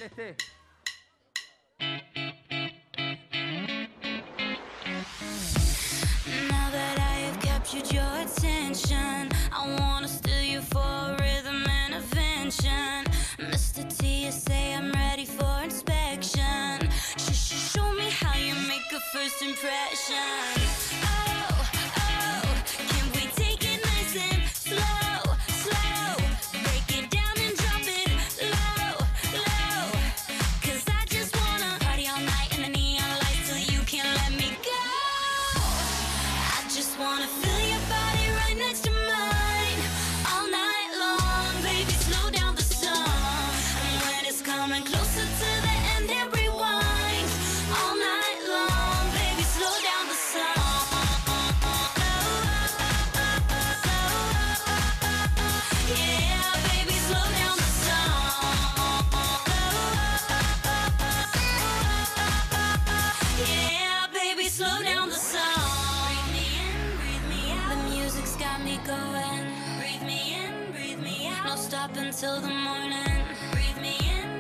este. Now that I have captured your attention, I wanna steal you for a rhythm intervention. Mr. T, you say I'm ready for inspection. Show me how you make a first impression. Oh, can we take it nice and slow, slow? Break it down and drop it low, low. 'Cause I just wanna party all night in the neon lights till you can't let me go. I just wanna feel your body right next to mine all night long, baby, slow down the song. And when it's coming closer to the end, then rewind all night long, baby, slow down the song. Yeah, baby, slow down the song. Yeah, baby, slow down the song. Breathe me in, breathe me out. The music's got me going. Breathe me in, breathe me out. No stop until the morning. Breathe me in,